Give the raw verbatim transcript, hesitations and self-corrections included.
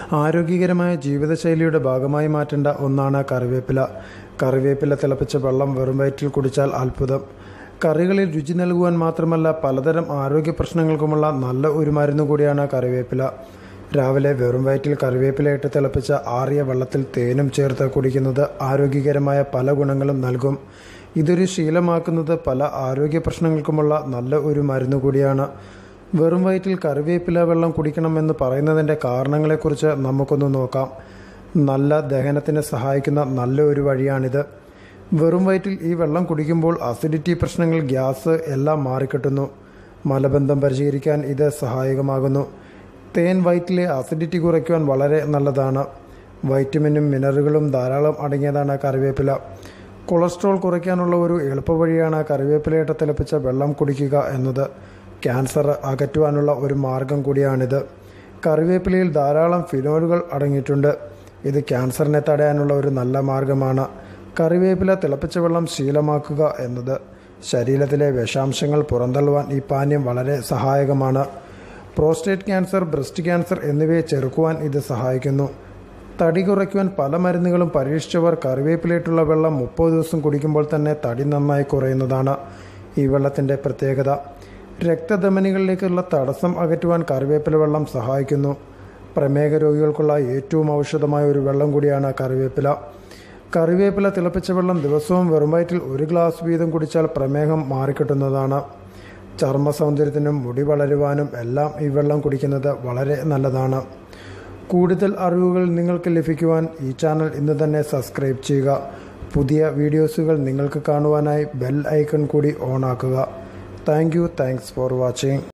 ആരോഗ്യകരമായ ജീവിതശൈലിയുടെ ഭാഗമായി മാറ്റേണ്ട ഒന്നാണ് കറിവേപ്പില. കറിവേപ്പില തിളപ്പിച്ച വെള്ളം വെറും വയറ്റിൽ കുടിച്ചാൽ അത്ഭുതം. കറികളിൽ രുചി നൽകുവാൻ മാത്രമല്ല പലതരം ആരോഗ്യ പ്രശ്നങ്ങൾക്കുമുള്ള നല്ല ഒരു മരുന്ന് കൂടിയാണ് കറിവേപ്പില. രാവിലെ വെറും വയറ്റിൽ കറിവേപ്പിലയിട്ട് തിളപ്പിച്ച ആറിയ വെള്ളത്തിൽ തേനും ചേർത്ത് കുടിക്കുന്നത് ആരോഗ്യകരമായ പല ഗുണങ്ങളും നൽകും. ഇതൊരു ശീലമാക്കുന്നത് പല ആരോഗ്യ പ്രശ്നങ്ങൾക്കുമുള്ള നല്ല ഒരു മരുന്ന് കൂടിയാണ്. വെറും വയറ്റിൽ കറിവേപ്പില വെള്ളം കുടിക്കണമെന്ന് പറയുന്നതിൻ്റെ കാരണങ്ങളെക്കുറിച്ച് നമുക്കൊന്ന് നോക്കാം. നല്ല ദഹനത്തിന് സഹായിക്കുന്ന നല്ല ഒരു വഴിയാണിത്. വെറും വയറ്റിൽ ഈ വെള്ളം കുടിക്കുമ്പോൾ അസിഡിറ്റി പ്രശ്നങ്ങൾ, ഗ്യാസ് എല്ലാം മാറിക്കിട്ടുന്നു. മലബന്ധം പരിഹരിക്കാൻ ഇത് സഹായകമാകുന്നു. തേൻ വയറ്റിലെ അസിഡിറ്റി കുറയ്ക്കുവാൻ വളരെ നല്ലതാണ്. വൈറ്റമിനും മിനറലുകളും ധാരാളം അടങ്ങിയതാണ് കറിവേപ്പില. കൊളസ്ട്രോൾ കുറയ്ക്കാനുള്ള ഒരു എളുപ്പവഴിയാണ് കറിവേപ്പിലയിട്ട് തിളപ്പിച്ച വെള്ളം കുടിക്കുക എന്നത്. ക്യാൻസർ അകറ്റുവാനുള്ള ഒരു മാർഗം കൂടിയാണിത്. കറിവേപ്പിലയിൽ ധാരാളം ഫിനോലുകൾ അടങ്ങിയിട്ടുണ്ട്. ഇത് ക്യാൻസറിനെ തടയാനുള്ള ഒരു നല്ല മാർഗമാണ്. കറിവേപ്പില തിളപ്പിച്ച വെള്ളം ശീലമാക്കുക എന്നത് ശരീരത്തിലെ വിഷാംശങ്ങൾ പുറന്തള്ളുവാൻ ഈ പാനീയം വളരെ സഹായകമാണ്. പ്രോസ്റ്റേറ്റ് ക്യാൻസർ, ബ്രസ്റ്റ് ക്യാൻസർ എന്നിവയെ ചെറുക്കുവാൻ ഇത് സഹായിക്കുന്നു. തടി കുറയ്ക്കുവാൻ പല മരുന്നുകളും പരീക്ഷിച്ചവർ കറിവേപ്പിലയിട്ടുള്ള വെള്ളം മുപ്പത് ദിവസം കുടിക്കുമ്പോൾ തന്നെ തടി നന്നായി കുറയുന്നതാണ് ഈ വെള്ളത്തിൻ്റെ പ്രത്യേകത. രക്തധമനികളിലേക്കുള്ള തടസ്സം അകറ്റുവാൻ കറിവേപ്പില വെള്ളം സഹായിക്കുന്നു. പ്രമേഹ രോഗികൾക്കുള്ള ഏറ്റവും ഔഷധമായ ഒരു വെള്ളം കൂടിയാണ് കറിവേപ്പില. കറിവേപ്പില തിളപ്പിച്ച വെള്ളം ദിവസവും വെറും വയറ്റിൽ ഒരു ഗ്ലാസ് വീതം കുടിച്ചാൽ പ്രമേഹം മാറിക്കിട്ടുന്നതാണ്. ചർമ്മ സൗന്ദര്യത്തിനും മുടി വളരുവാനും എല്ലാം ഈ വെള്ളം കുടിക്കുന്നത് വളരെ നല്ലതാണ്. കൂടുതൽ അറിവുകൾ നിങ്ങൾക്ക് ലഭിക്കുവാൻ ഈ ചാനൽ ഇന്ന് തന്നെ സബ്സ്ക്രൈബ് ചെയ്യുക. പുതിയ വീഡിയോസുകൾ നിങ്ങൾക്ക് കാണുവാനായി ബെൽ ഐക്കൺ കൂടി ഓൺ ആക്കുക. Thank you thanks for watching.